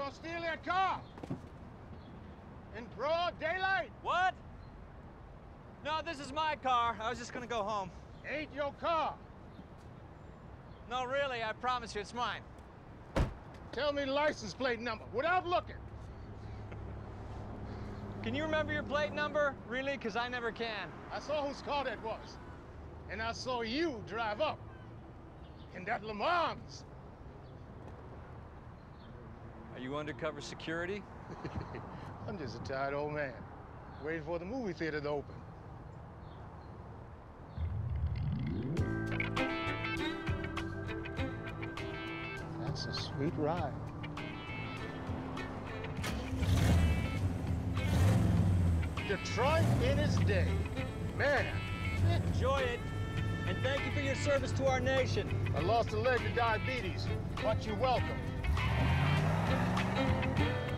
You're stealing a car! In broad daylight! What? No, this is my car. I was just gonna go home. Ain't your car. No, really, I promise you, it's mine. Tell me the license plate number without looking. Can you remember your plate number? Really? Because I never can. I saw whose car that was. And I saw you drive up. In that Le Mans. Are you undercover security? I'm just a tired old man, waiting for the movie theater to open. That's a sweet ride. Detroit in its day. Man. Enjoy it, and thank you for your service to our nation. I lost a leg to diabetes, but you're welcome.